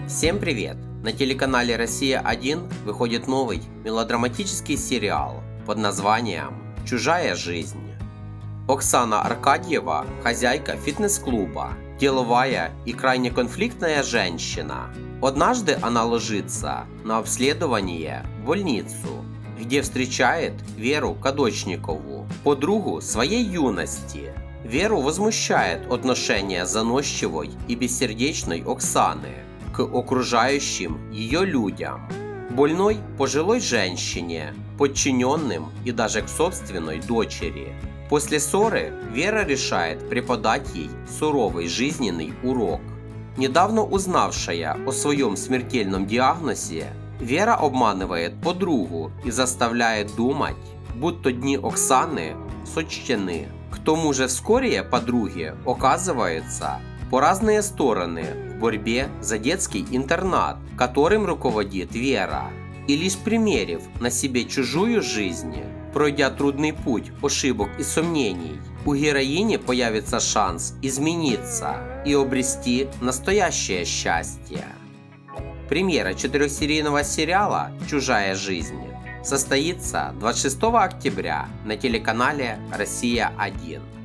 Всем привет! На телеканале «Россия-1» выходит новый мелодраматический сериал под названием «Чужая жизнь». Оксана Аркадьева – хозяйка фитнес-клуба, деловая и крайне конфликтная женщина. Однажды она ложится на обследование в больницу, где встречает Веру Кадочникову, подругу своей юности. Веру возмущает отношение заносчивой и бессердечной Оксаны к окружающим ее людям, больной пожилой женщине, подчиненным и даже к собственной дочери. После ссоры Вера решает преподать ей суровый жизненный урок. Недавно узнавшая о своем смертельном диагнозе, Вера обманывает подругу и заставляет думать, будто дни Оксаны сочтены. К тому же вскоре подруги оказываются по разные стороны в борьбе за детский интернат, которым руководит Вера. И лишь примерив на себе чужую жизнь, пройдя трудный путь ошибок и сомнений, у героини появится шанс измениться и обрести настоящее счастье. Премьера 4-серийного сериала «Чужая жизнь» состоится 26 октября на телеканале «Россия-1».